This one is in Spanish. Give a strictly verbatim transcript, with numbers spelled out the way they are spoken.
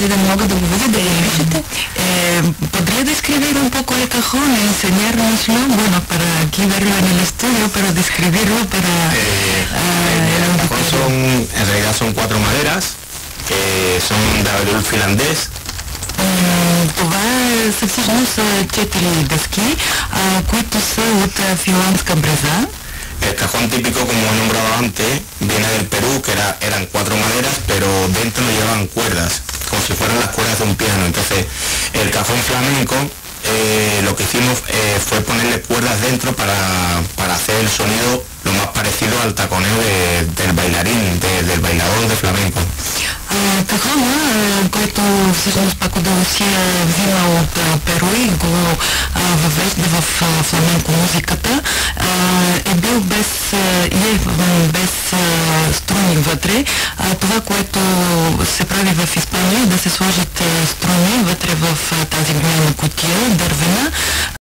да мога да го видя, да го пишете. Eh, ¿podría describir un poco el cajón, enseñárnoslo? Bueno, para aquí verlo en el estudio, pero describirlo para... Eh, uh, el cajón son, en realidad son cuatro maderas, que son de abedul finlandés. Това са всъщност четири дъски, които са от финландска бреза. El cajón típico, como he nombrado antes, viene del Perú, que era, eran cuatro maderas, pero dentro llevaban cuerdas, como si fueran las cuerdas de un piano. Entonces, el cajón flamenco, eh, lo que hicimos eh, fue ponerle cuerdas dentro para, para hacer el sonido lo más parecido al taconeo de, del bailarín, de, del bailador de flamenco. Кахона, който всъщност пак от Русия взима от Перу и го въвежда в фламенко музиката, е бил без, е без струни вътре. Това, което се прави в Испания, е да се сложат струни вътре в тази голяма кутия, дървена,